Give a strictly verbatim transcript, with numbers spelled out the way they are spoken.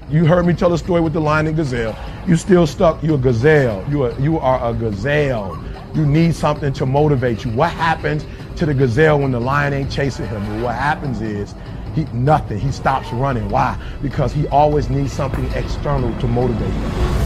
You heard me tell the story with the lion and gazelle. You still stuck. You're a gazelle. You are, you are a gazelle. You need something to motivate you. What happens to the gazelle when the lion ain't chasing him? Well, what happens is he nothing. He stops running. Why? Because he always needs something external to motivate him.